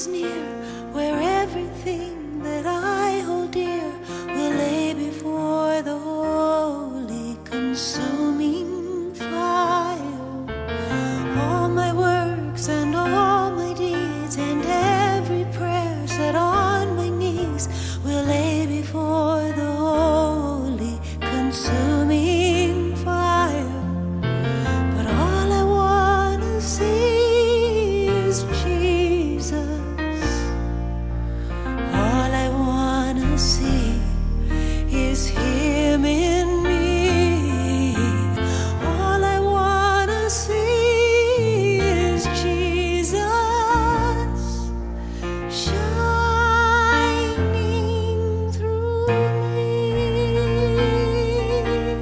is near, where everything that I hold dear will lay before the holy consuming fire. All my works and all my deeds and every prayer said on my knees will lay before the holy consuming fire. But all I wanna see is Jesus. All I wanna see is Him in me. All I wanna see is Jesus shining through me.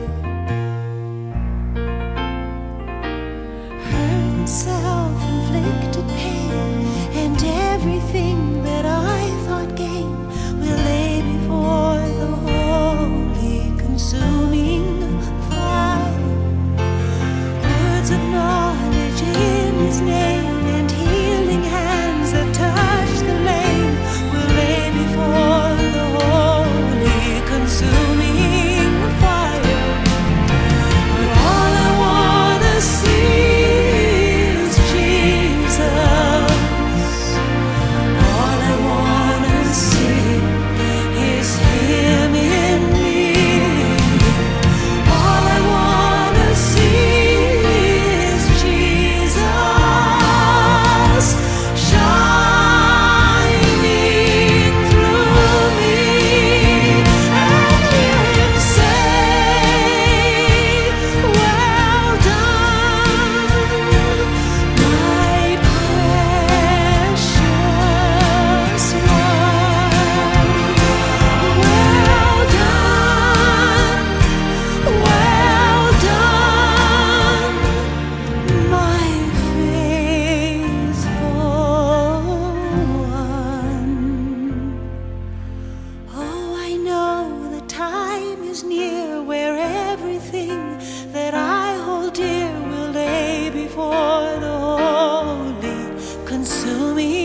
Hurt and self-inflicted pain and everything that I thought gain will lay before the holy consuming fire. Words of knowledge in His name and healing hands that touch the lame will lay before the holy consuming fire. But all I wanna see is Jesus. All I wanna see is Him in me. All I wanna see is Jesus shining through me, and hear Him say, "Well done, my precious one. Well done, my faithful one." Oh, I know the time is near where everything that I hold dear will lay before the holy consuming